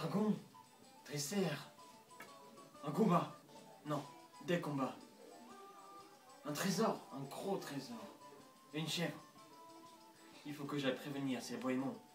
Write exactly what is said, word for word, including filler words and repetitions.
dragon, dresser, un combat, non, des combats, un trésor, un gros trésor, une chèvre. Il faut que j'aille prévenir ces bohémons.